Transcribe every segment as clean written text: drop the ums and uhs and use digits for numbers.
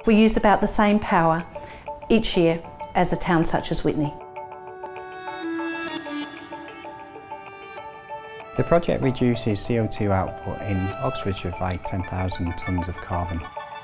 We use about the same power each year as a town such as Witney. The project reduces CO2 output in Oxfordshire by 10,000 tonnes of carbon.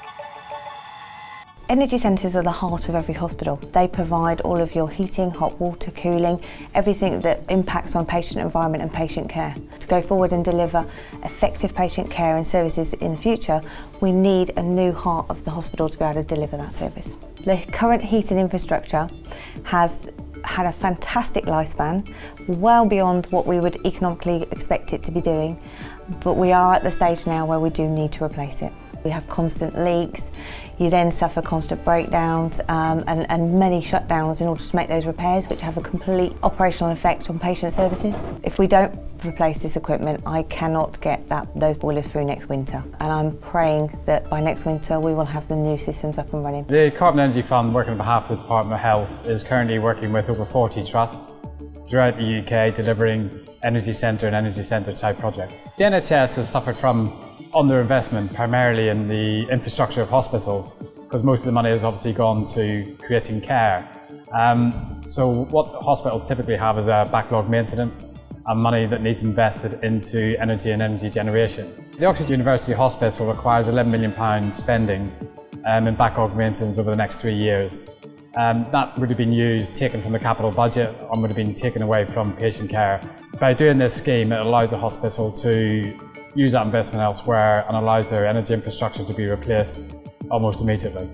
Energy centres are the heart of every hospital. They provide all of your heating, hot water, cooling, everything that impacts on patient environment and patient care. To go forward and deliver effective patient care and services in the future, we need a new heart of the hospital to be able to deliver that service. The current heating infrastructure has had a fantastic lifespan, well beyond what we would economically expect it to be doing, but we are at the stage now where we do need to replace it. We have constant leaks, you then suffer constant breakdowns and many shutdowns in order to make those repairs, which have a complete operational effect on patient services. If we don't replace this equipment, I cannot get those boilers through next winter, and I'm praying that by next winter we will have the new systems up and running. The Carbon Energy Fund, working on behalf of the Department of Health, is currently working with over 40 trusts throughout the UK, delivering energy centre and energy centre type projects. The NHS has suffered from underinvestment primarily in the infrastructure of hospitals, because most of the money has obviously gone to creating care. So what hospitals typically have is a backlog maintenance and money that needs invested into energy and energy generation. The Oxford University Hospital requires £11 million spending in backlog maintenance over the next 3 years. That would have been taken from the capital budget and would have been taken away from patient care. By doing this scheme, it allows the hospital to use that investment elsewhere and allows their energy infrastructure to be replaced almost immediately.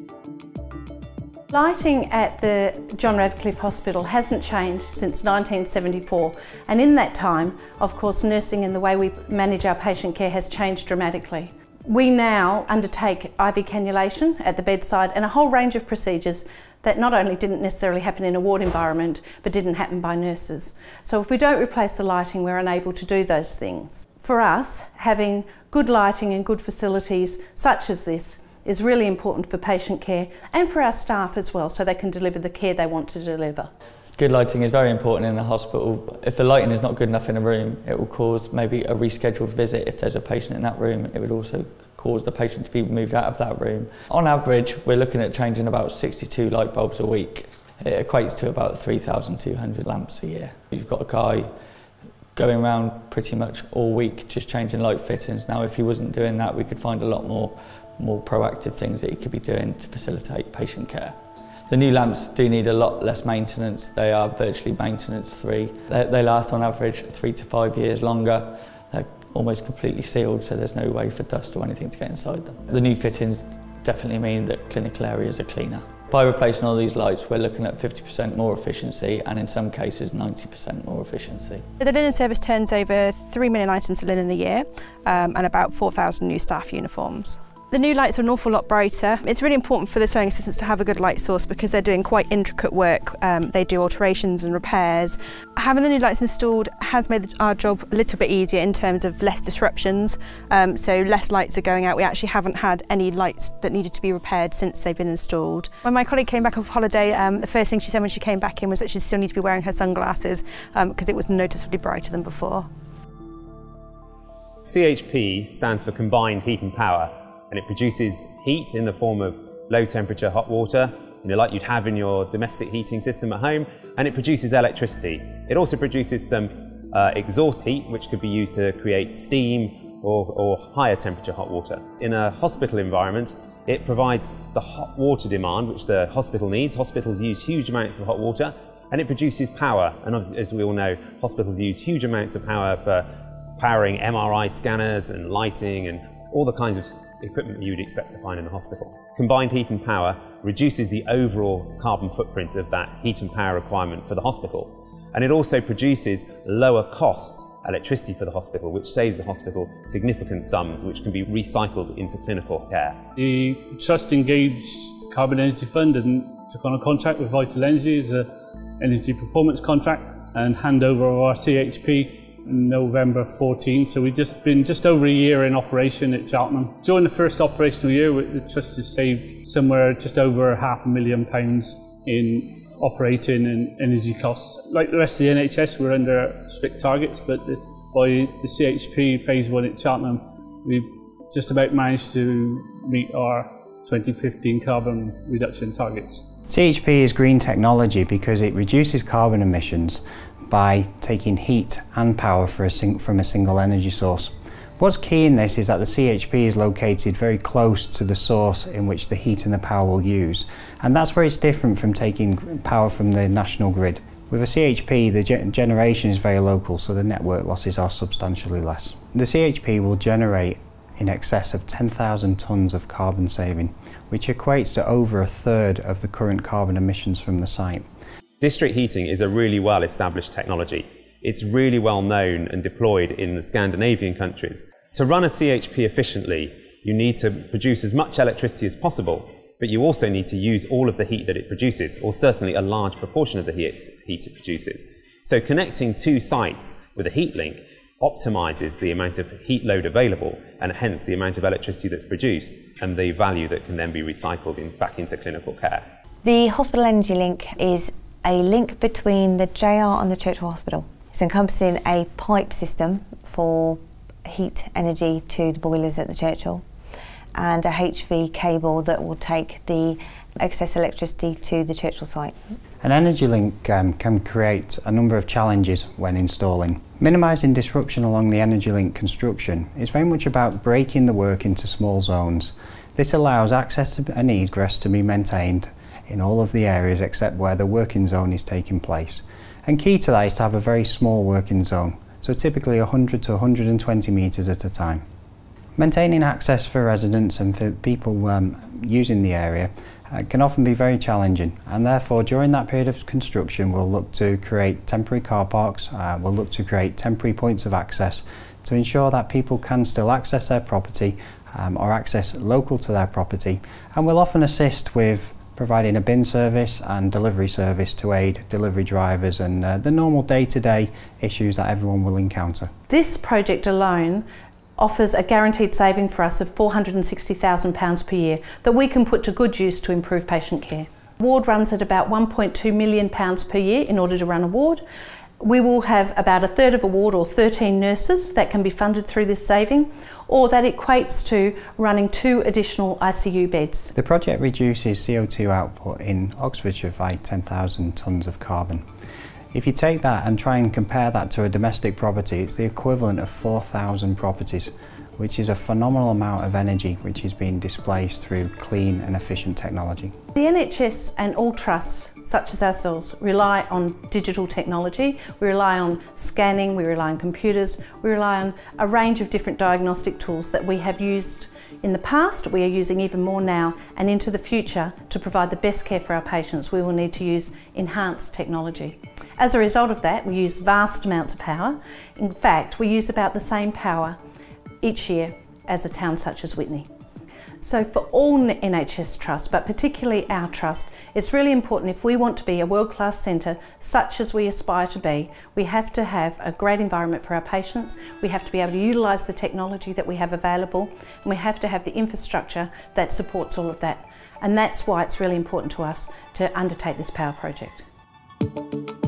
Lighting at the John Radcliffe Hospital hasn't changed since 1974, and in that time, of course, nursing and the way we manage our patient care has changed dramatically. We now undertake IV cannulation at the bedside and a whole range of procedures that not only didn't necessarily happen in a ward environment, but didn't happen by nurses. So if we don't replace the lighting, we're unable to do those things. For us, having good lighting and good facilities such as this is really important for patient care and for our staff as well, so they can deliver the care they want to deliver. Good lighting is very important in a hospital. If the lighting is not good enough in a room, it will cause maybe a rescheduled visit. If there's a patient in that room, it would also cause the patient to be moved out of that room. On average, we're looking at changing about 62 light bulbs a week. It equates to about 3,200 lamps a year. You've got a guy going around pretty much all week just changing light fittings. Now, if he wasn't doing that, we could find a lot more proactive things that he could be doing to facilitate patient care. The new lamps do need a lot less maintenance. They are virtually maintenance-free. They last on average 3 to 5 years longer. They're almost completely sealed, so there's no way for dust or anything to get inside them. The new fittings definitely mean that clinical areas are cleaner. By replacing all these lights, we're looking at 50% more efficiency and in some cases 90% more efficiency. The linen service turns over 3 million items of linen a year and about 4,000 new staff uniforms. The new lights are an awful lot brighter. It's really important for the sewing assistants to have a good light source because they're doing quite intricate work. They do alterations and repairs. Having the new lights installed has made our job a little bit easier in terms of less disruptions, so less lights are going out. We actually haven't had any lights that needed to be repaired since they've been installed. When my colleague came back off holiday, the first thing she said when she came back in was that she still needs to be wearing her sunglasses because it was noticeably brighter than before. CHP stands for Combined Heat and Power, and it produces heat in the form of low temperature hot water, like you'd have in your domestic heating system at home, and it produces electricity. It also produces some exhaust heat, which could be used to create steam or higher temperature hot water. In a hospital environment, it provides the hot water demand which the hospital needs. Hospitals use huge amounts of hot water, and it produces power. And as we all know, hospitals use huge amounts of power for powering MRI scanners and lighting and all the kinds of equipment that you would expect to find in the hospital. Combined heat and power reduces the overall carbon footprint of that heat and power requirement for the hospital. And it also produces lower cost electricity for the hospital, which saves the hospital significant sums, which can be recycled into clinical care. The Trust engaged the Carbon Energy Fund and took on a contract with Vital Energy as an energy performance contract and hand over our CHP in November 14, so we've just been just over a year in operation at Cheltenham. During the first operational year, the Trust has saved somewhere just over £500,000 in operating and energy costs. Like the rest of the NHS, we're under strict targets, but by the CHP phase 1 at Cheltenham, we've just about managed to meet our 2015 carbon reduction targets. CHP is green technology because it reduces carbon emissions by taking heat and power from a single energy source. What's key in this is that the CHP is located very close to the source in which the heat and the power will use, and that's where it's different from taking power from the national grid. With a CHP, the generation is very local, so the network losses are substantially less. The CHP will generate in excess of 10,000 tonnes of carbon saving, which equates to over a third of the current carbon emissions from the site. District heating is a really well established technology. It's really well known and deployed in the Scandinavian countries. To run a CHP efficiently, you need to produce as much electricity as possible, but you also need to use all of the heat that it produces, or certainly a large proportion of the heat it produces. So connecting two sites with a heat link optimises the amount of heat load available, and hence the amount of electricity that's produced and the value that can then be recycled back into clinical care. The Hospital Energy Link is a link between the JR and the Churchill Hospital. It's encompassing a pipe system for heat energy to the boilers at the Churchill, and a HV cable that will take the excess electricity to the Churchill site. An energy link can create a number of challenges when installing. Minimising disruption along the energy link construction is very much about breaking the work into small zones. This allows access and egress to be maintained in all of the areas except where the working zone is taking place. And key to that is to have a very small working zone, so typically 100 to 120 metres at a time. Maintaining access for residents and for people using the area can often be very challenging, and therefore during that period of construction we'll look to create temporary car parks, we'll look to create temporary points of access to ensure that people can still access their property or access local to their property, and we'll often assist with providing a bin service and delivery service to aid delivery drivers and the normal day-to-day issues that everyone will encounter. This project alone offers a guaranteed saving for us of £460,000 per year that we can put to good use to improve patient care. The ward runs at about £1.2 million per year in order to run a ward. We will have about a third of a ward, or 13 nurses, that can be funded through this saving, or that equates to running 2 additional ICU beds. The project reduces CO2 output in Oxfordshire by 10,000 tonnes of carbon. If you take that and try and compare that to a domestic property, it's the equivalent of 4,000 properties, which is a phenomenal amount of energy which is being displaced through clean and efficient technology. The NHS and all trusts, such as ourselves, rely on digital technology. We rely on scanning, we rely on computers, we rely on a range of different diagnostic tools that we have used in the past, we are using even more now, and into the future, to provide the best care for our patients, we will need to use enhanced technology. As a result of that, we use vast amounts of power. In fact, we use about the same power each year as a town such as Witney. So for all NHS trusts, but particularly our trust, it's really important, if we want to be a world-class centre such as we aspire to be, we have to have a great environment for our patients, we have to be able to utilise the technology that we have available, and we have to have the infrastructure that supports all of that. And that's why it's really important to us to undertake this power project.